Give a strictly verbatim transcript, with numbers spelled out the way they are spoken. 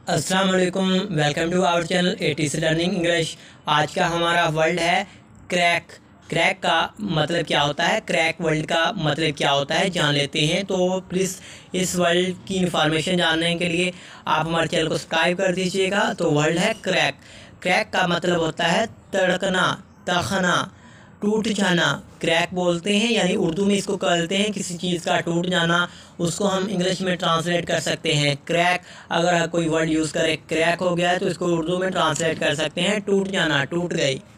अस्सलाम वालेकुम, welcome to our channel ATC learning English. आज का हमारा वर्ड है क्रैक। क्रैक का मतलब क्या होता है, क्रैक वर्ड का मतलब क्या होता है, जान लेते हैं। तो प्लीज़ इस वर्ड की इंफॉर्मेशन जानने के लिए आप हमारे चैनल को सब्सक्राइब कर दीजिएगा। तो वर्ड है क्रैक। क्रैक का मतलब होता है तड़कना, तखना, टूट जाना। क्रैक बोलते हैं, यानी उर्दू में इसको कहते हैं किसी चीज़ का टूट जाना। उसको हम इंग्लिश में ट्रांसलेट कर सकते हैं क्रैक। अगर कोई वर्ड यूज़ करे क्रैक हो गया है तो इसको उर्दू में ट्रांसलेट कर सकते हैं टूट जाना, टूट गई।